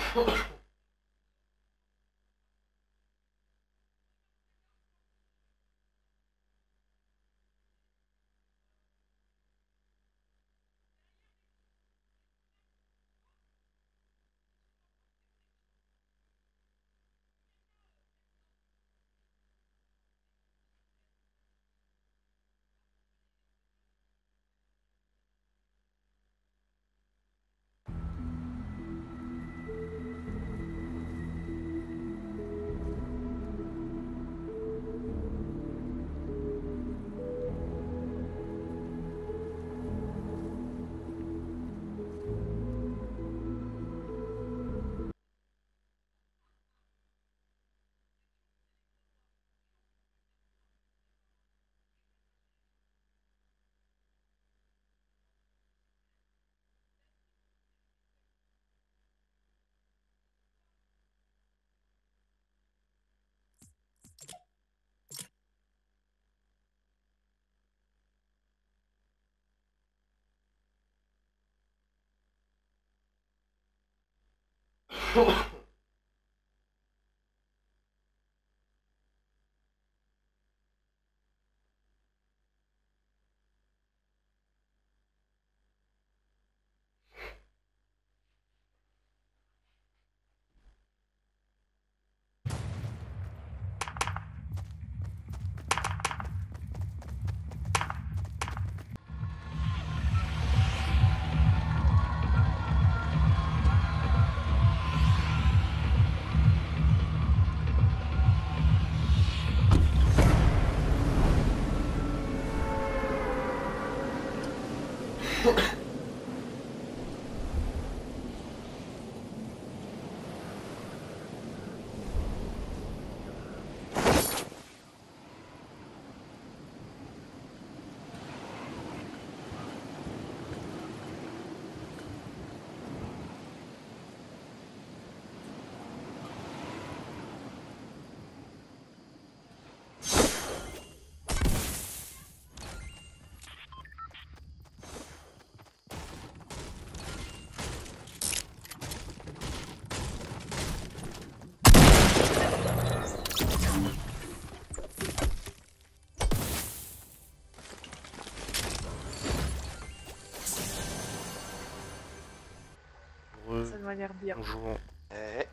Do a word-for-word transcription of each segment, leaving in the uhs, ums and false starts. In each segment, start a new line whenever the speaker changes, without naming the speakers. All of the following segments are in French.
Ça m'a l'air bien.
Bonjour. Eh.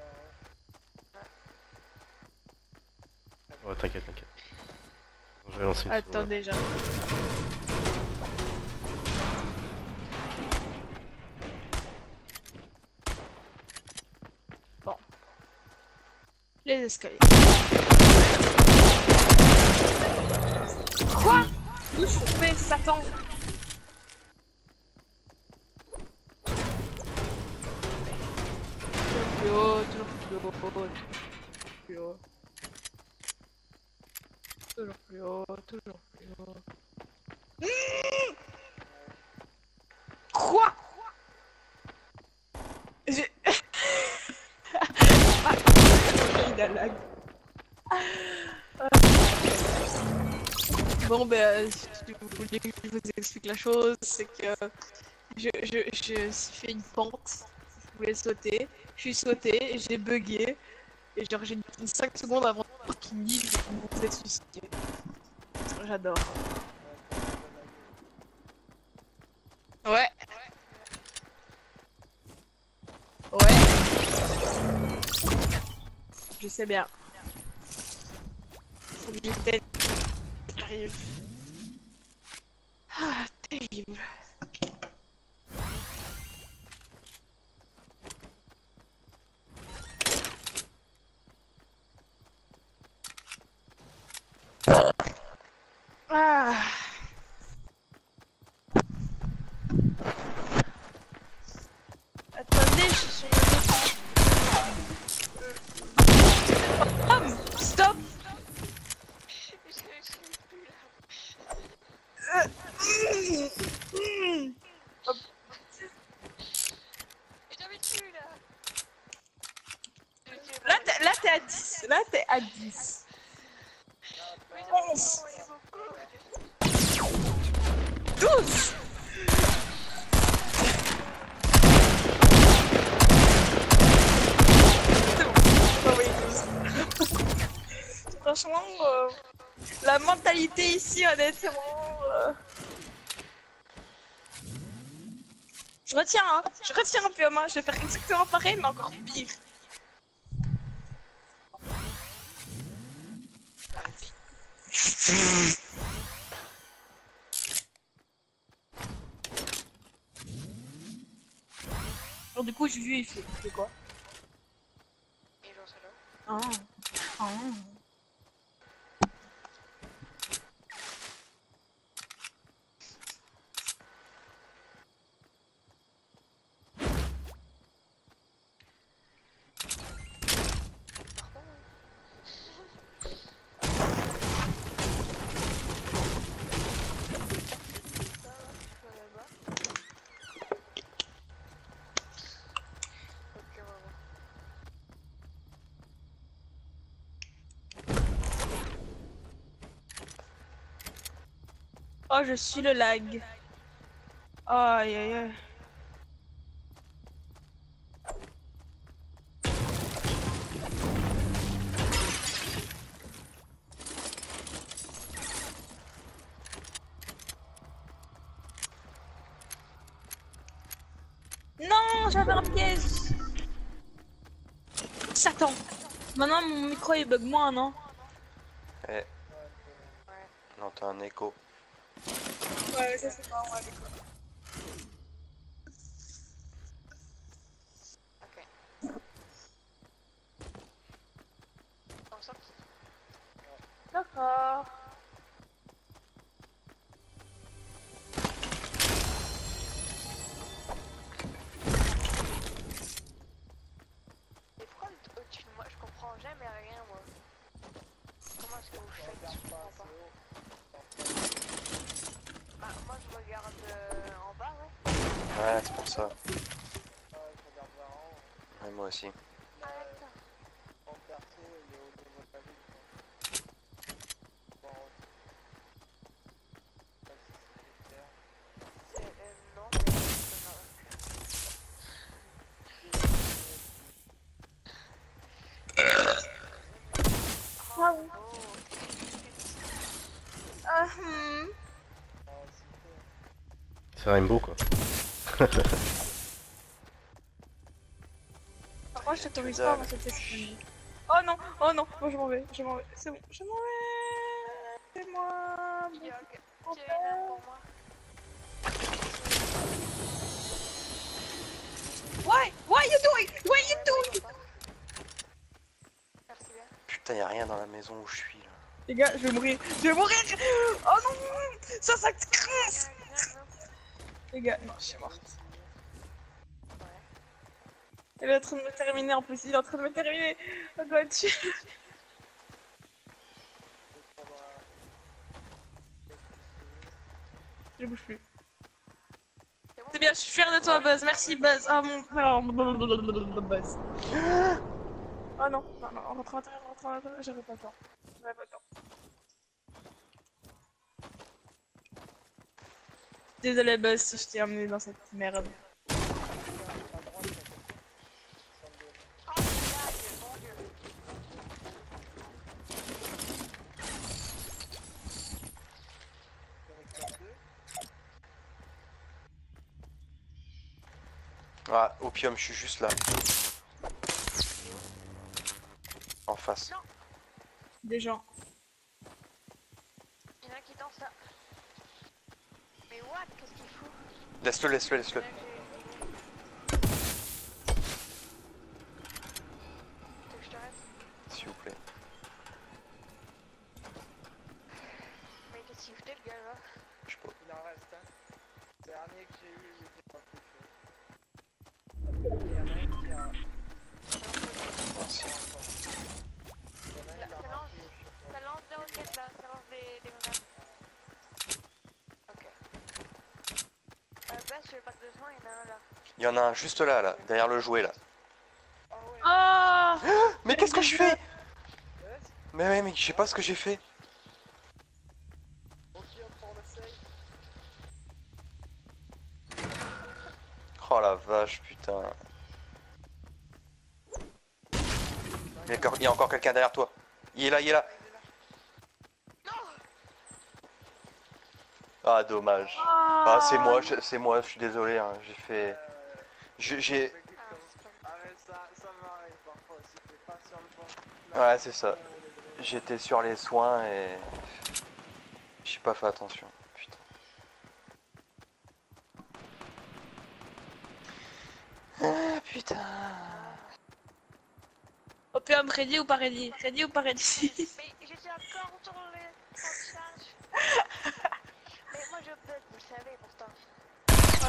Ouais, t'inquiète, t'inquiète. Je vais lancer une
Attends
sauve.
déjà. Bon. Les escaliers. Quoi? Où je suis tombée, Satan? Plus haut, toujours plus haut, plus haut. Toujours plus haut, toujours plus haut. Mmh Quoi? J'ai... ah, il a lag. Bon ben, si vous voulez que je vous explique la chose, c'est que je, je, je fais une pente, je voulais sauter, je suis sauté, j'ai bugué, et genre j'ai mis cinq secondes avant qu'il me dise que vous êtes suicidé. J'adore. Ouais. Ouais. Je sais bien. J'étais... J'arrive. Ah, terrible. Ah. Attendez, je suis sur le... Homme, stop. Là, t'es, là, t'es à dix. Là, t'es à dix. onze. douze. la mentalité ici, honnêtement. euh. Je retiens, hein. Je retiens un peu, hein. Je vais faire exactement pareil, mais encore pire. Alors, du coup, j'ai vu, il fait, il fait quoi?
Et j'en sais là.
Ah. Ah. Oh, je suis le lag. Aïe aïe aïe. Non, j'avais un piège. Satan. Maintenant, mon micro il bug moins, non?
Eh. Non, t'as un écho.
Ouais, ça c'est pas moi, du coup.
Ok. En sorte.
D'accord.
Et pourquoi vous êtes au-dessus de moi? Je comprends jamais rien, moi. Comment est-ce que vous faites? Je comprends pas. Bah, moi je regarde euh, en bas, ouais.
Ouais, c'est pour ça. Ouais, moi aussi.
Ah, d'accord. Euh, euh, non, mais ça va.
Ah oui.
Oh.
Ah, hmm.
C'est Rainbow quoi.
Par contre, je t'autorise pas à m'en sauter. Oh non, oh non, moi je m'en vais, je m'en vais, c'est bon, je m'en vais. C'est moi.
Qui a,
Mon
qui a une arme pour moi?
Why? Why you doing? What you doing?
Merci bien.
Putain, y'a rien dans la maison où je suis là.
Les gars, je vais mourir, je vais mourir. Oh non, ça, ça te crasse.
Viens, viens, viens.
Les gars, non, je suis morte.
Ouais.
Il est en train de me terminer en plus, il est en train de me terminer. Oh god, je... je bouge plus. C'est bien, je suis fière de toi, Buzz. Merci, Buzz. Ah mon frère, Buzz. Oh non, non, non, on rentre à l'intérieur, on rentre à l'intérieur. J'avais pas le temps. J'avais pas le temps. Désolé, Buzz, si je t'ai amené dans cette merde.
Oh, blague, mon dieu.
Ah, opium, je suis juste là. En face.
Des gens.
Il y en a qui danse là. Mais what? Qu'est-ce qu'il fout?
Laisse-le, laisse-le, laisse-le.
Là, j'ai- Tu veux que je te reste?
S'il vous plaît.
Mais qu'est-ce qu'il foutait le gars là?
Je sais pas.
Il en reste un. Le dernier que j'ai eu, il était pas plus chaud. Il y en a un qui a.
Merci.
Il y en a un
Là,
qui a
ça lance,
rempli au chaud.
ça lance des roquettes là, ça lance des, des grenades. Ok. Euh, Bess, j'ai pas besoin, il y en a un là.
Il y en a un juste là, là, derrière le jouet là.
Ah ouais,
Ah,
Mais qu'est-ce que je fais?
Bess,
Mais ouais, mais je sais pas ce que j'ai fait.
opium pour le save.
Oh la vache, putain. Il y a encore, il y a encore quelqu'un derrière toi. Il est là, il est là.
Non!
Ah, dommage. Ah, c'est moi, je- c'est moi, je suis désolé, hein, j'ai fait... je- J'ai...
Ah, c'est pas
Ah mais ça, ça m'arrive parfois aussi, t'es pas sur le bon.
Ouais, c'est ça. J'étais sur les soins et... J'ai pas fait attention. Putain. Ah, putain.
Opium, ready ou pas ready? Ready ou pas ready?
Mais j'étais encore sur les temps de charge. Mais moi je bug, vous le savez pourtant.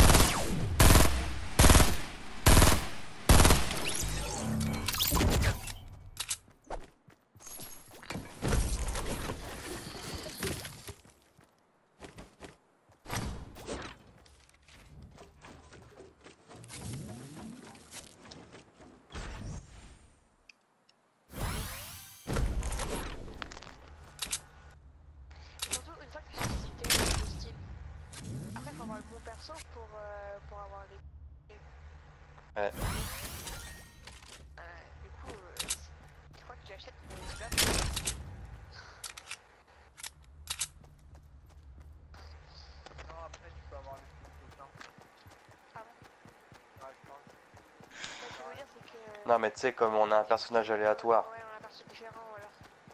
Surtout une fois que j'ai cité le style. Après faut avoir le bon perso pour, euh, pour avoir les...
Ouais.
Euh, du coup, euh, je crois que j'achète mon là.
Non, après tu peux avoir les trucs tout le temps.
Ah bon?
Ouais, je pense.
Ce que je veux dire c'est que...
Non mais tu sais, comme on a un personnage aléatoire,
Ouais, on a un perso différent voilà.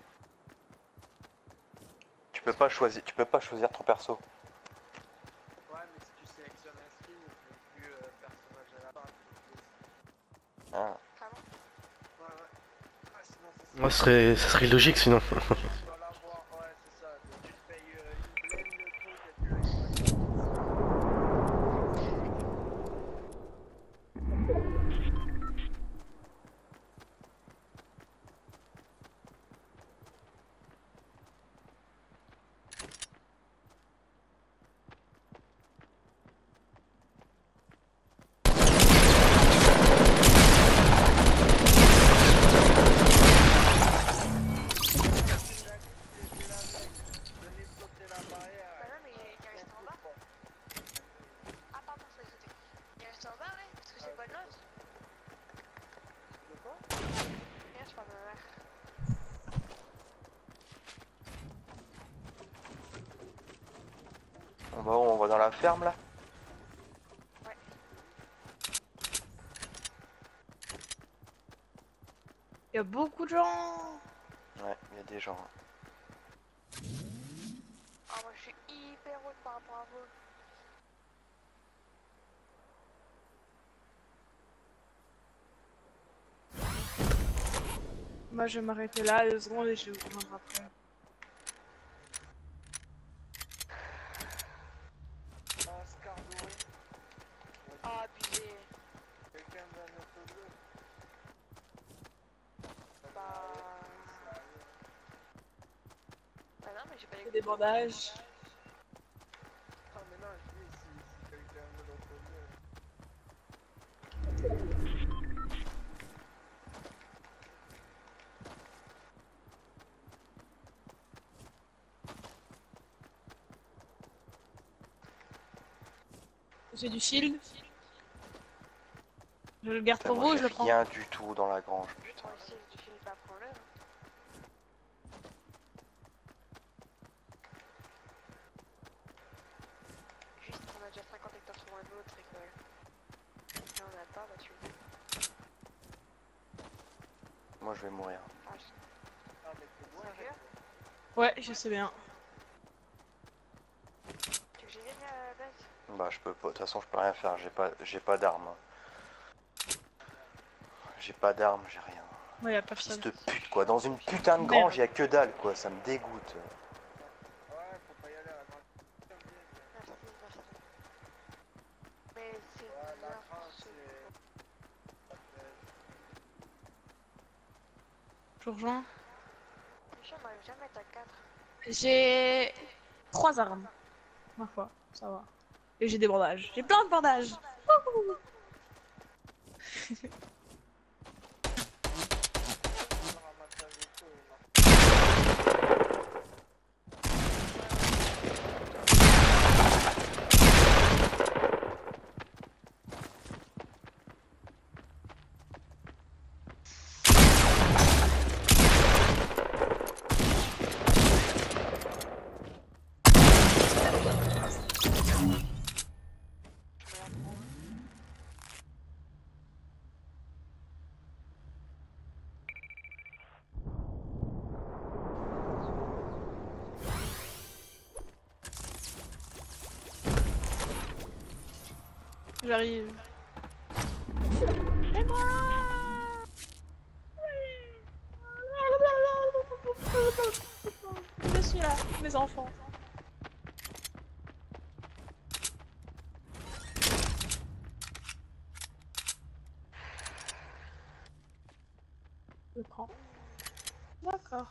tu peux pas choisir, tu peux pas choisir ton perso.
Ouais, mais si tu sélectionnes un skin, tu n'es plus euh, personnage à la part.
Ah.
Ah bon?
Ouais, ouais. Ah, sinon c'est
Moi, ce serait, ça serait logique sinon.
Tu dois l'avoir, ouais, c'est ça. Donc, tu te payes euh, une blême le truc et tu l'exploites. Venez sauter la barrière.
Bah non mais il est resté en bas. Ah pardon, je l'ai sauté. Il est resté en bas ouais, parce que c'est pas de l'autre.
De quoi?
Regarde, je parle de ma mère.
On va où? On va dans la ferme là?
Ouais.
Il y a beaucoup de gens.
Ouais, il y a des gens.
Ah moi je suis hyper haute par rapport à vous.
Moi, je vais m'arrêter là deux secondes et je vais vous rejoindre après.
Un Scar doré.
Ah abusé.
Quelqu'un d'un autre bleu.
Bah... Bah non mais j'ai pas
Des bandages.
Ah, mais non, je dis si, si quelqu'un de l'autre bleu.
J'ai du shield. Je le garde
Putain,
pour
moi,
vous, je
j'ai
le prends.
rien du tout dans la grange, putain.
Moi aussi du film pas prendre le. Juste on a déjà cinquante hectares sur un autre et que... Si on a pas, bah tu le dis.
Moi je vais mourir.
Ah, je...
Ah, mais c'est bon,
Sérieux?
Ouais, je sais bien.
Tu veux que j'y vienne à la base?
Bah je peux pas, de toute façon je peux rien faire, j'ai pas j'ai pas d'armes. J'ai pas d'armes, j'ai rien.
Ouais, y a
Fils
personne.
de pute quoi, dans une putain de grange y a que dalle quoi, ça me dégoûte.
Ouais, faut pas y aller à la grande.
Merci, merci. Mais c'est
Ouais, la
bizarre,
grande,
ce-
c'est.
Je vous rejoins.
Je m'arrive jamais à être à quatre.
J'ai trois armes. Ma foi, ça va. Et j'ai des bandages. J'ai plein de bandages. Wouhou.
On ramasse avec eux, là.
J'arrive. Et moi. Je suis là, mes enfants. Je prends. D'accord.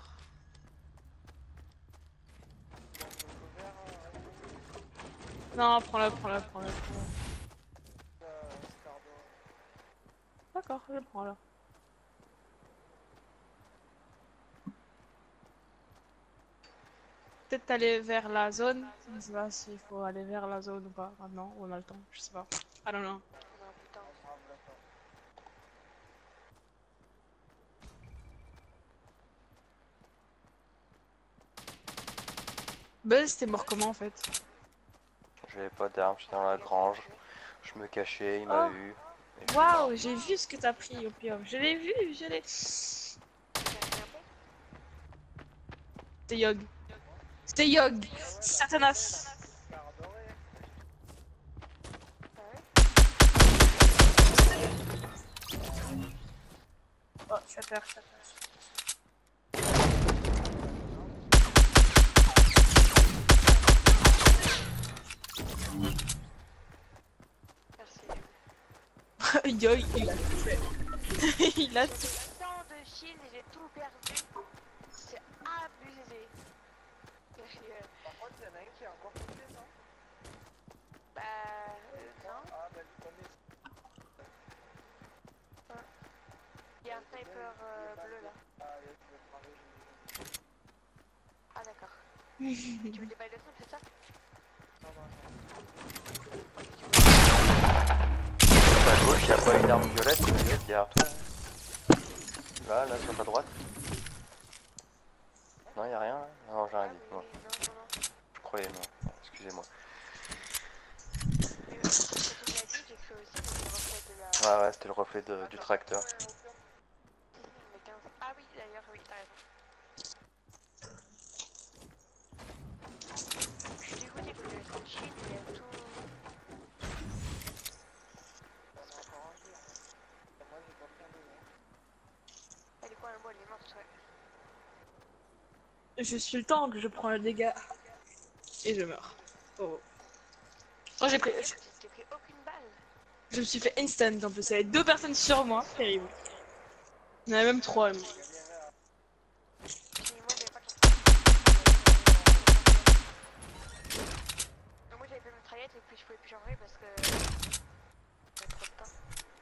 Non, prends-le, prends-le, prends-le, prends-le. D'accord, je le prends là. Peut-être aller vers la zone. Je ne sais pas s'il faut aller vers la zone ou pas maintenant, ou on a le temps, je sais pas. I don't know.
Non, putain.
Buzz, t'es mort comment en fait?
J'avais pas d'armes, j'étais dans la grange. Je me cachais, il m'a
Oh.
eu. et je-
Waouh, j'ai vu ce que t'as pris au pire. Je l'ai vu, je l'ai. C'était Yog. C'était Yog. Satanas. Oh, je suis à terre, je suis à terre.
Merci.
Yog, il a tout fait. Il a tout.
J'ai tant de shield et j'ai tout perdu. C'est abusé. Et, euh,
Par contre, il y en a un qui est encore coupé, non?
bah, euh, non.
Ah, bah, le premier,
Il y a un sniper euh, bleu là.
c'est- ah, yes, je vais travailler, je vais-
Ah, d'accord. Tu veux des balles de snipe, c'est ça?
Non, non, non.
À gauche, y a pas une arme violette, violette derrière toi. Là, là, sur ta droite. Non, y a rien là. Non, j'ai
Ah,
rien
oui,
dit.
oui,
Non,
non, non, non.
je croyais, non. Excusez-moi.
Mais, euh, ce que tu m'as dit, j'ai cru aussi, mais c'est le reflet de la...
Ah ouais, c'était le reflet de- du tracteur.
Mais quinze. Ah oui, d'ailleurs, oui, t'as raison. Je suis dégoûtée que le son shield, il a tout...
On a encore un jour. Moi, j'ai pas bien de hein.
Elle est quoi, le mot, elle est morte, ouais.
Je suis le tank, je prends le dégât. Et je meurs. Oh. Oh, j'ai pris.
Je t'ai pris aucune balle.
Je me suis fait instant en plus. Il y avait deux personnes sur moi. Terrible. Il y en avait même trois. même.
Puis moi, j'avais pas de... Donc, moi, j'avais fait une mitraillette et puis je pouvais plus changer parce que... J'avais trop de temps.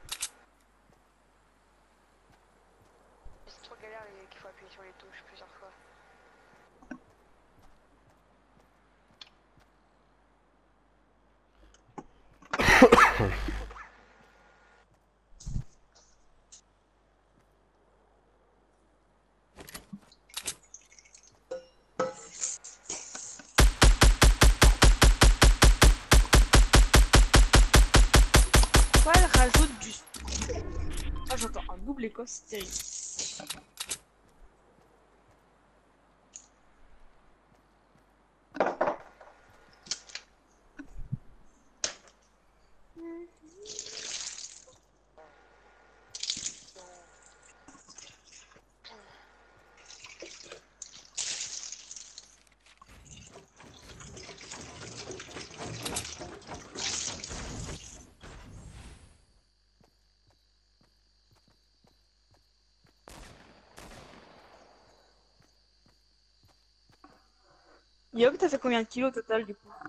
Mais c'est trop galère et qu'il faut appuyer sur les touches plusieurs fois.
Pourquoi elle rajoute du. Ah, j'entends un double écho, c'est terrible. Yob, t'as fait combien de kilos au total du coup?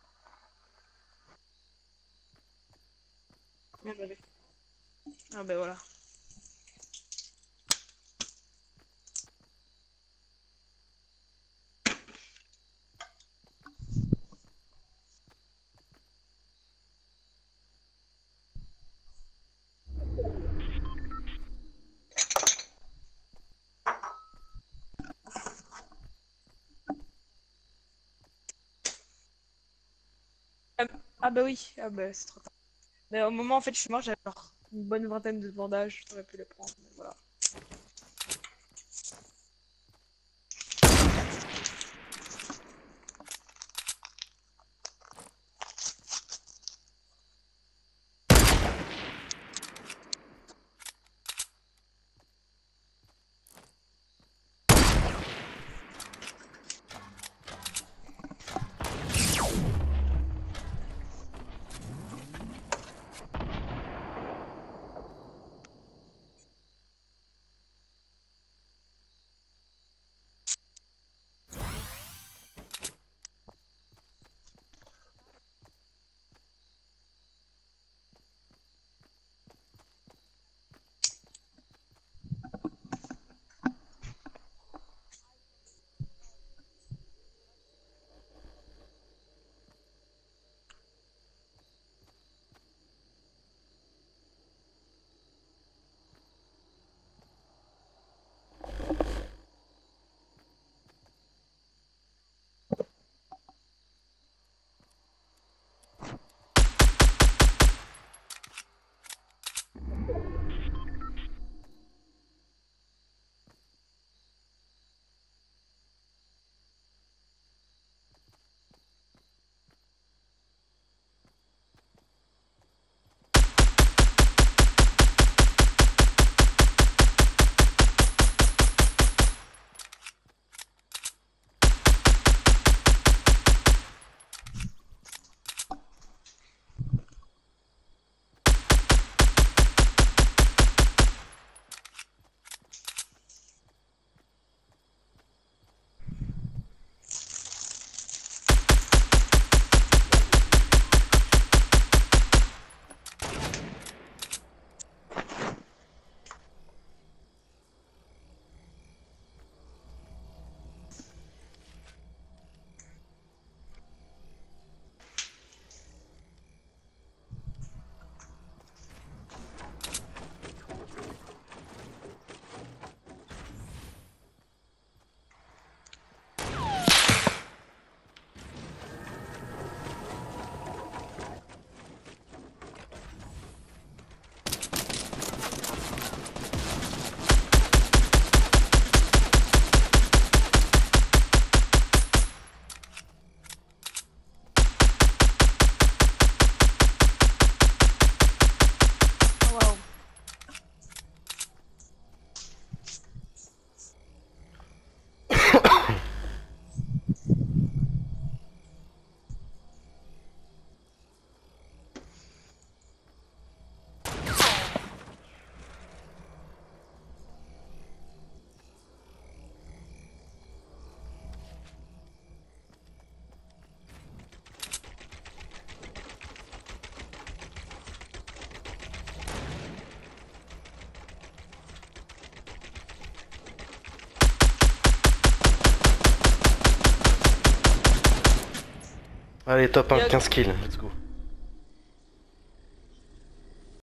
Combien t'avais? Ah ben voilà. Ah, ah bah oui, ah bah c'est trop tard. Mais au moment en fait je suis mort, j'avais genre une bonne vingtaine de bandages, j'aurais pu les prendre, mais voilà.
Allez, top un,
Y'a-
quinze kills, let's go.